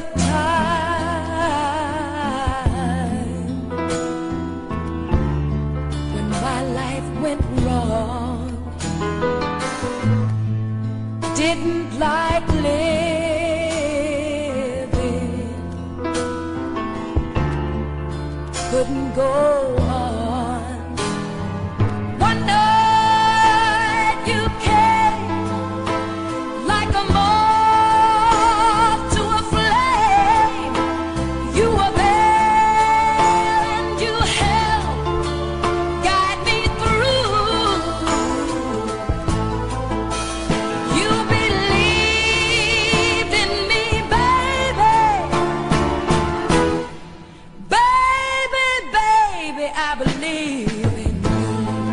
time when my life went wrong. Didn't like living, couldn't go on. One night you came like a moth to a flame. You were there and you helped guide me through. You believed in me, baby. Baby, baby, I believe in you.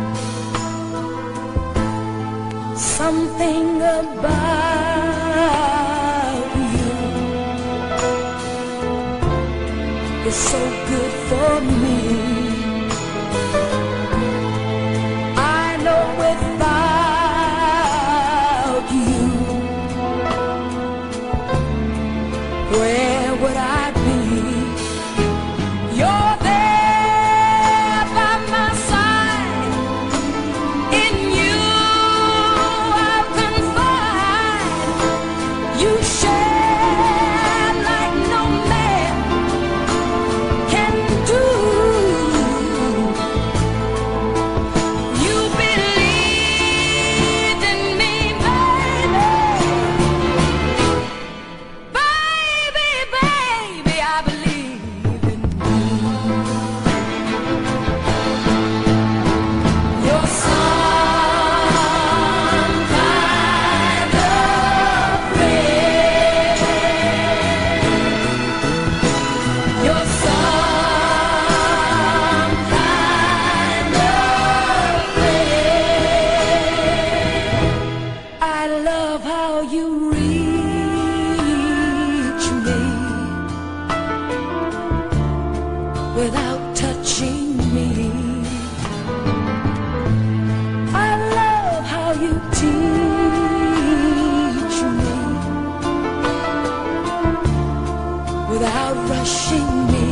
Something about you is so good for me. I know without you, where would I be? You're there by my side. In you I'll confide. You share like no man can do. You believed in me, baby. Baby, baby, I believe in you. You're some kind of friend. You're some kind of friend. I love how you reach me without touching me. I love how you teach me without rushing me.